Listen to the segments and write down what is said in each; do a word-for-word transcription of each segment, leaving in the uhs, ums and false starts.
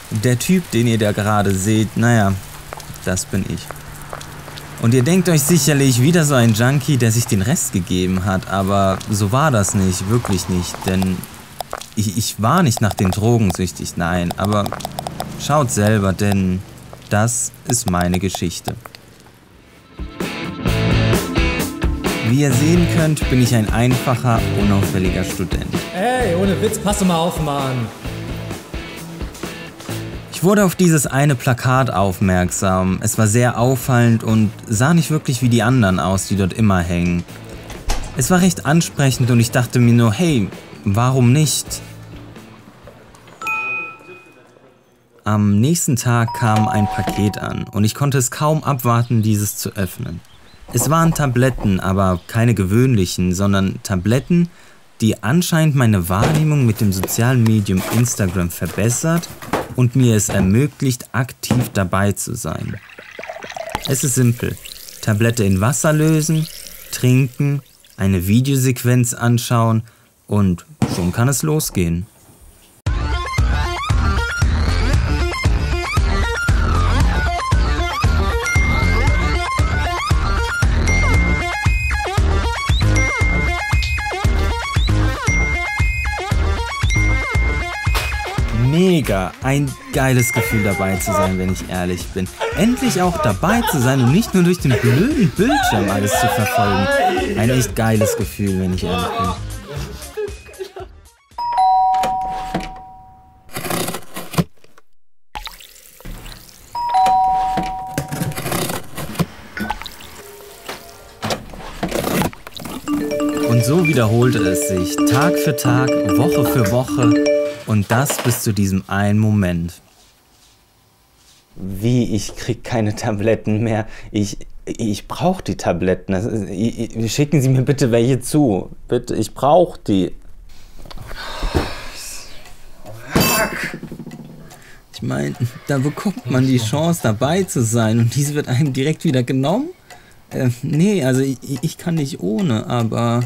Der Typ, den ihr da gerade seht, naja, das bin ich. Und ihr denkt euch sicherlich wieder so ein Junkie, der sich den Rest gegeben hat, aber so war das nicht, wirklich nicht, denn ich, ich war nicht nach den Drogen süchtig, nein, aber schaut selber, denn das ist meine Geschichte. Wie ihr sehen könnt, bin ich ein einfacher, unauffälliger Student. Ey, ohne Witz, pass doch mal auf, Mann. Ich wurde auf dieses eine Plakat aufmerksam. Es war sehr auffallend und sah nicht wirklich wie die anderen aus, die dort immer hängen. Es war recht ansprechend und ich dachte mir nur, hey, warum nicht? Am nächsten Tag kam ein Paket an und ich konnte es kaum abwarten, dieses zu öffnen. Es waren Tabletten, aber keine gewöhnlichen, sondern Tabletten, die anscheinend meine Wahrnehmung mit dem sozialen Medium Instagram verbessert und mir es ermöglicht, aktiv dabei zu sein. Es ist simpel. Tablette in Wasser lösen, trinken, eine Videosequenz anschauen und schon kann es losgehen. Mega, ein geiles Gefühl dabei zu sein, wenn ich ehrlich bin. Endlich auch dabei zu sein und nicht nur durch den blöden Bildschirm alles zu verfolgen. Ein echt geiles Gefühl, wenn ich ehrlich bin. Und so wiederholte es sich, Tag für Tag, Woche für Woche. Und das bis zu diesem einen Moment. Wie, ich krieg keine Tabletten mehr. Ich, ich brauche die Tabletten. Das ist, ich, schicken Sie mir bitte welche zu. Bitte, ich brauche die. Ich meine, da bekommt man die Chance dabei zu sein und diese wird einem direkt wieder genommen. Äh, nee, also ich, ich kann nicht ohne, aber...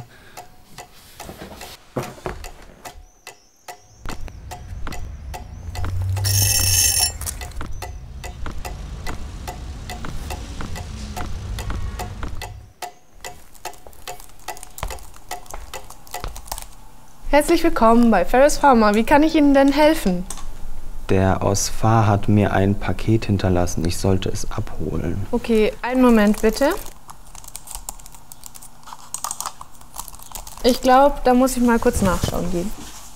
Herzlich willkommen bei Ferris Pharma. Wie kann ich Ihnen denn helfen? Der aus Fahr hat mir ein Paket hinterlassen. Ich sollte es abholen. Okay, einen Moment bitte. Ich glaube, da muss ich mal kurz nachschauen gehen.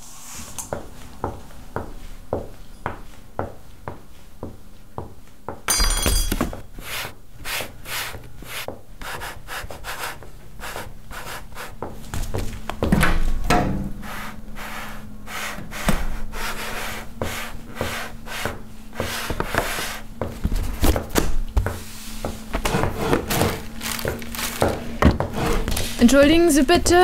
Entschuldigen Sie bitte.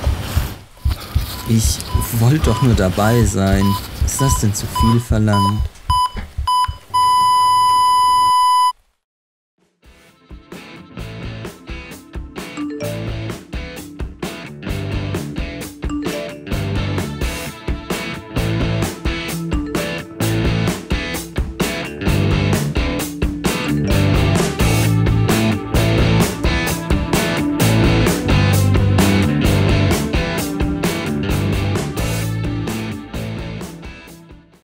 Ich wollte doch nur dabei sein. Ist das denn zu viel verlangt?